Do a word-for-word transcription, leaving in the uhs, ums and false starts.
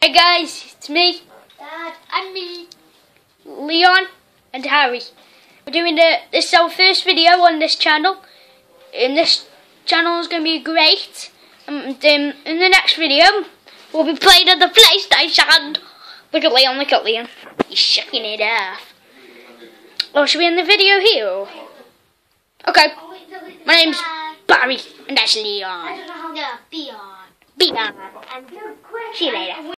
Hey guys, it's me, Dad, and me, Leon and Harry. We're doing the, this is our first video on this channel. And this channel is going to be great. And um, in the next video, we'll be playing on the PlayStation. Look at Leon, look at Leon. He's shaking it off. Oh, should we end the video here? Okay, my name's Barry, and that's Leon. I don't know how to be on. Be on. See you later.